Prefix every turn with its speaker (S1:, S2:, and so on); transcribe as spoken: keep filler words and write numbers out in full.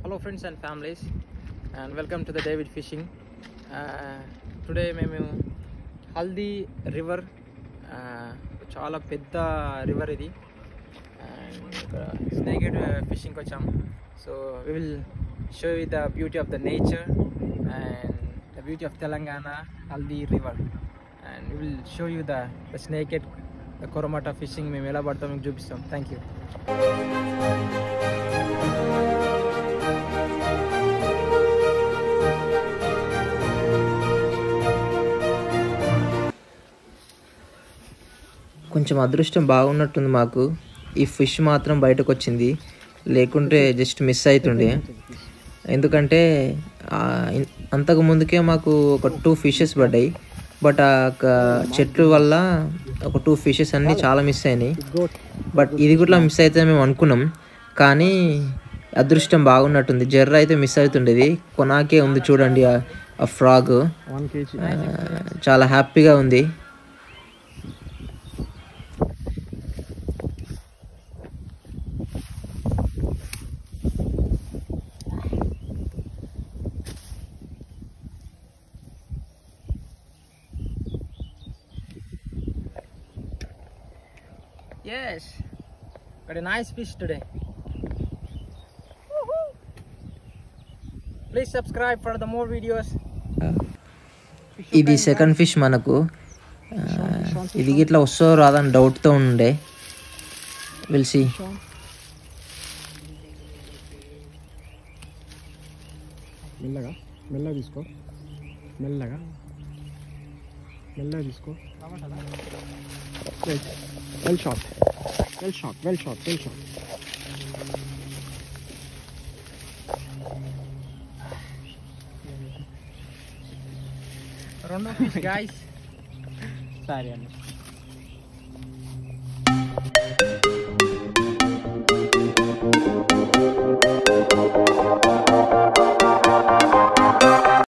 S1: Hello friends and families, and welcome to the David Fishing. Uh, today మేము haldi river, చాలా పెద్ద river ఇది, and ఇక్కడ స్నేక్హెడ్ ఫిషింగ్కి వచ్చాము. So we will show you the beauty of the nature and the beauty of Telangana Haldi river, and we will show you the, the snakehead, the Korramata fishing. మేము ఎలా పడతాం మీకు చూపిస్తాం. Thank you. కొంచెం అదృష్టం బాగున్నట్టుంది మాకు. ఈ ఫిష్ మాత్రం బయటకు వచ్చింది, లేకుంటే జస్ట్ మిస్ అవుతుండే. ఎందుకంటే అంతకు ముందుకే మాకు ఒక టూ ఫిషెస్ పడ్డాయి, బట్ ఆ చెట్లు వల్ల ఒక టూ ఫిషెస్ అన్నీ చాలా మిస్ అయినాయి. బట్ ఇది కూడా మిస్ అయితే మేము అనుకున్నాం, కానీ అదృష్టం బాగున్నట్టుంది. జర్ర అయితే మిస్ అవుతుండేది, కొనాకే ఉంది చూడండి ఆ ఫ్రాగ్. చాలా హ్యాపీగా ఉంది. Yes, got a nice fish today. Woohoo! Please subscribe for the more videos. ఇది సెకండ్ ఫిష్ మనకు. ఇది ఇట్లా వస్తో రాదని డౌట్తో ఉండే. Will see.
S2: మెల్లగా మెల్లగా తీసుకో, మెల్లగా మెల్లగా తీసుకో. Well shot, well shot, well shot, well shot.
S1: Round of fish, guys.
S2: Sorry, Anna.